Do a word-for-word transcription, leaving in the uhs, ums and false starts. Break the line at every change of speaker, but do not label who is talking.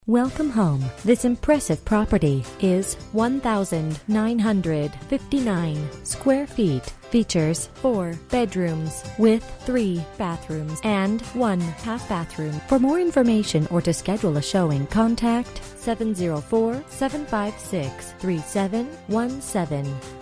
Welcome home. This impressive property is one thousand nine hundred fifty-nine square feet. Features four bedrooms with three bathrooms and one half bathroom. For more information or to schedule a showing, contact seven zero four, seven five six, three seven one seven.